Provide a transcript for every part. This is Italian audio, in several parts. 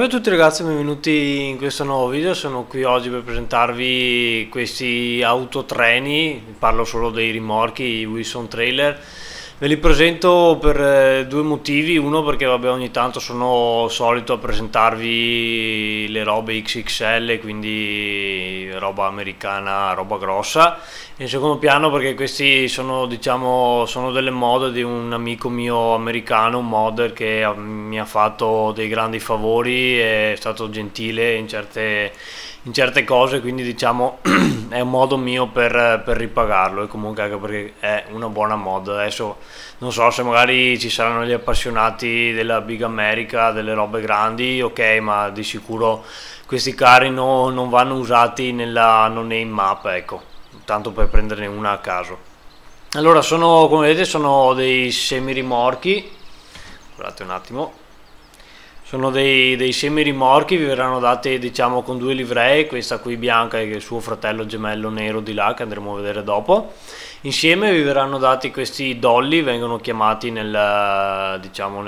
a tutti ragazzi, benvenuti in questo nuovo video. Sono qui oggi per presentarvi questi autotreni, parlo solo dei rimorchi, i Wilson Trailer. Ve li presento per due motivi: uno perché vabbè, ogni tanto sono solito a presentarvi le robe XXL, quindi roba americana, roba grossa. In secondo piano perché questi sono, diciamo, sono delle mod di un amico mio americano, un modder che mi ha fatto dei grandi favori, è stato gentile in certe cose, quindi diciamo è un modo mio per ripagarlo, e comunque anche perché è una buona mod. Adesso non so se magari ci saranno gli appassionati della Big America, delle robe grandi, ok, ma di sicuro questi carri non vanno usati nella no-name map, ecco, tanto per prenderne una a caso. Allora, come vedete, sono dei semi-rimorchi, guardate un attimo. Sono dei semi-rimorchi, vi verranno dati, diciamo, con due livree, questa qui bianca e il suo fratello gemello nero di là, che andremo a vedere dopo. Insieme vi verranno dati questi dolly, vengono chiamati diciamo,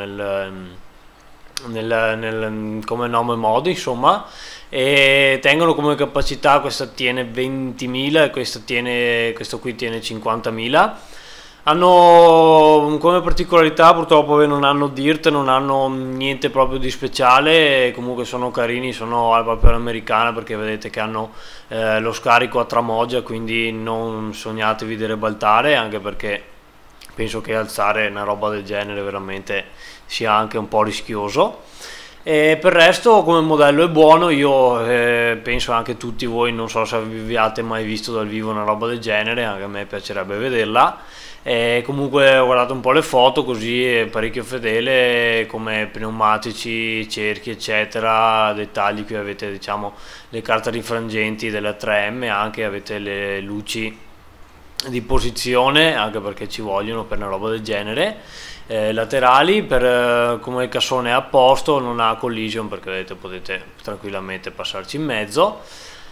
come nome mod, insomma, e tengono come capacità, questa tiene 20.000 e questo qui tiene 50.000. Hanno come particolarità, purtroppo non hanno dirt, non hanno niente proprio di speciale, comunque sono carini, sono proprio all'americana, perché vedete che hanno lo scarico a tramoggia, quindi non sognatevi di ribaltare, anche perché penso che alzare una roba del genere veramente sia anche un po' rischioso. E per il resto, come modello è buono. Io penso anche tutti voi, non so se vi abbiate mai visto dal vivo una roba del genere, anche a me piacerebbe vederla. Comunque ho guardato un po' le foto, così è parecchio fedele, come pneumatici, cerchi eccetera, dettagli. Qui avete, diciamo, le carte rifrangenti della 3M, anche avete le luci di posizione, anche perché ci vogliono per una roba del genere. Laterali, come il cassone è a posto, non ha collision, perché vedete, potete tranquillamente passarci in mezzo.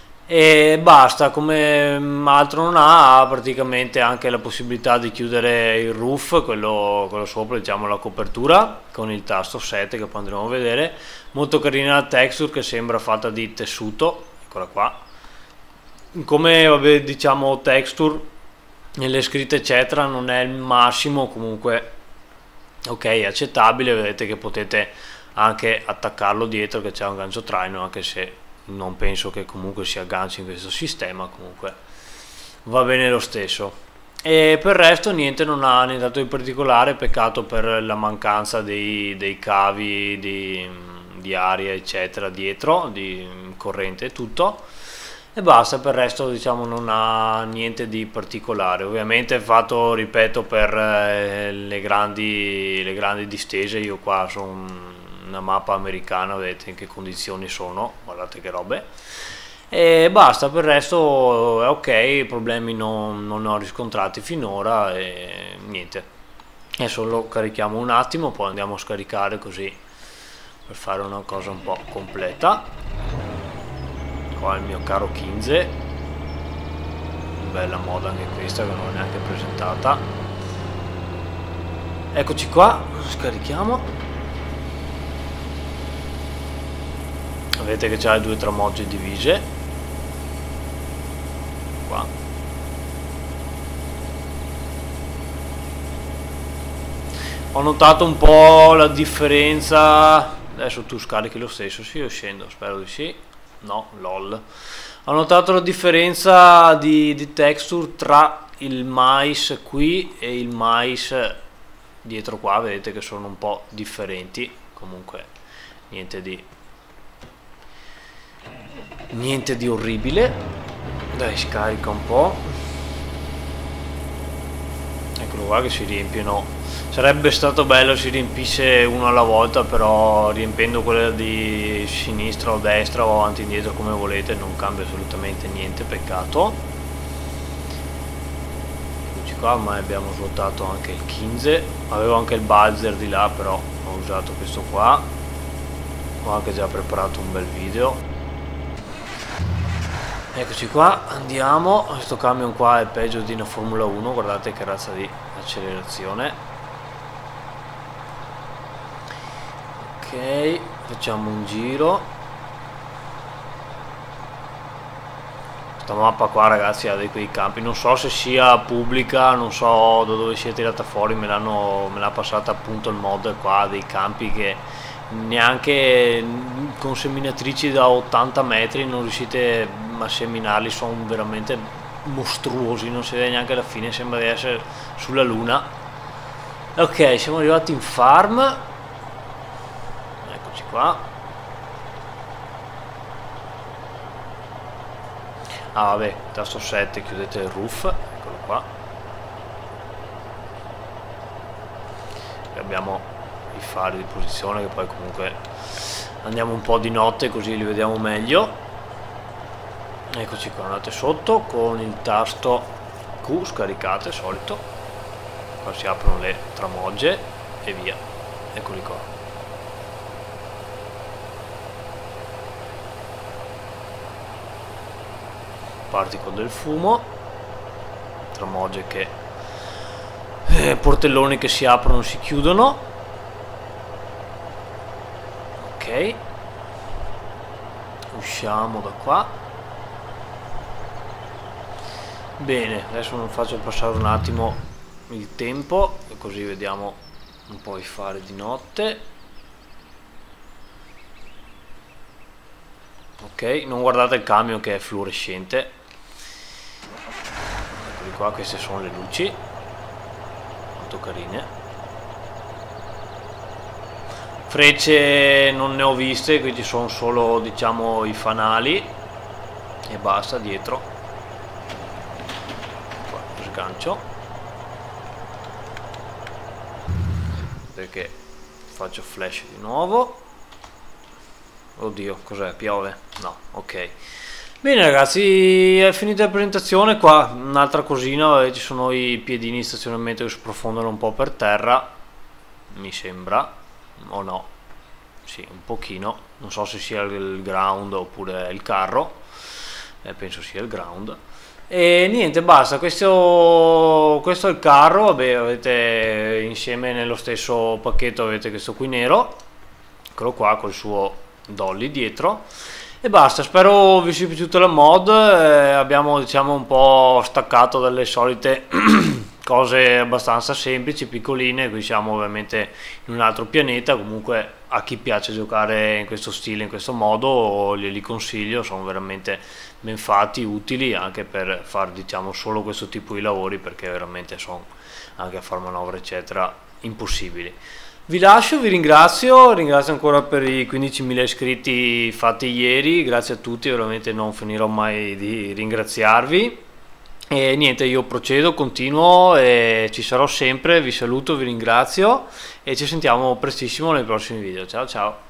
E basta, come altro non ha praticamente anche la possibilità di chiudere il roof, quello sopra, diciamo, la copertura, con il tasto 7 che poi andremo a vedere. Molto carina la texture, che sembra fatta di tessuto, eccola qua. Come vabbè, diciamo, texture nelle scritte eccetera non è il massimo, comunque ok, è accettabile. Vedete che potete anche attaccarlo dietro, che c'è un gancio traino, anche se non penso che comunque si agganci in questo sistema, comunque va bene lo stesso. E per il resto niente, non ha nient'altro di particolare, peccato per la mancanza dei cavi di aria eccetera dietro, di corrente e tutto, e basta. Per il resto, diciamo, non ha niente di particolare. Ovviamente è fatto, ripeto, per le grandi distese. Io qua sono una mappa americana, vedete in che condizioni sono, guardate che robe, e basta. Per il resto è ok, problemi non ho riscontrati finora, e niente. Adesso lo carichiamo un attimo, poi andiamo a scaricare, così per fare una cosa un po' completa. Qua il mio caro 15, bella moda anche questa, che non è neanche presentata. Eccoci qua, scarichiamo. Vedete che c'ha le due tramogge divise qua. Ho notato un po' la differenza. Adesso tu scarichi lo stesso? Sì, io scendo, spero di sì. No, lol. Ho notato la differenza di texture tra il mais qui e il mais dietro qua. Vedete che sono un po' differenti. Comunque niente di orribile. Dai, scarica un po'. Eccolo qua che si riempiono. Sarebbe stato bello si riempisse uno alla volta, però riempendo quella di sinistra o destra o avanti e indietro come volete non cambia assolutamente niente, peccato. Eccoci qua, ma abbiamo svuotato anche il 15. Avevo anche il buzzer di là, però ho usato questo qua. Ho anche già preparato un bel video. Eccoci qua, andiamo. Questo camion qua è peggio di una Formula 1, guardate che razza di accelerazione. Ok, Facciamo un giro. Questa mappa qua, ragazzi, ha dei quei campi, non so se sia pubblica, non so da dove sia tirata fuori, me l'ha passata appunto il mod qua, dei campi che neanche con seminatrici da 80 metri non riuscite a seminarli, sono veramente mostruosi, non si vede neanche alla fine, sembra di essere sulla luna. Ok, siamo arrivati in farm, eccoci qua. Ah vabbè, tasto 7, chiudete il roof, eccolo qua. E abbiamo i fari di posizione che poi comunque andiamo un po' di notte così li vediamo meglio. Eccoci qua, andate sotto con il tasto Q, scaricate, solito. Qua si aprono le tramogge e via, eccoli qua. Partico del fumo, tramogge che portelloni che si aprono e si chiudono. Ok, usciamo da qua. Bene, adesso non faccio passare un attimo il tempo e così vediamo un po' i fari di notte. Ok, non guardate il camion che è fluorescente. Eccoli qua, queste sono le luci, molto carine. Frecce non ne ho viste, qui ci sono solo, diciamo, i fanali e basta dietro. Qua sgancio perché faccio flash di nuovo. Oddio, cos'è? Piove? No, ok. Bene ragazzi, è finita la presentazione. Qua un'altra cosina, ci sono i piedini di stazionamento che sprofondano un po' per terra, mi sembra, o no? Sì, un pochino, non so se sia il ground oppure il carro, penso sia il ground. E niente, basta, questo è il carro, vabbè, avete insieme nello stesso pacchetto, avete questo qui nero, eccolo qua col suo dolly dietro. E basta, spero vi sia piaciuta la mod. Abbiamo, diciamo, un po' staccato dalle solite cose abbastanza semplici, piccoline. Qui siamo ovviamente in un altro pianeta. Comunque a chi piace giocare in questo stile, in questo modo, glieli consiglio, sono veramente ben fatti, utili anche per fare, diciamo, solo questo tipo di lavori, perché veramente sono, anche a fare manovre eccetera, impossibili. Vi lascio, vi ringrazio ancora per i 15.000 iscritti fatti ieri, grazie a tutti, veramente non finirò mai di ringraziarvi. E niente, io procedo, continuo e ci sarò sempre, vi saluto, vi ringrazio e ci sentiamo prestissimo nei prossimi video. Ciao ciao!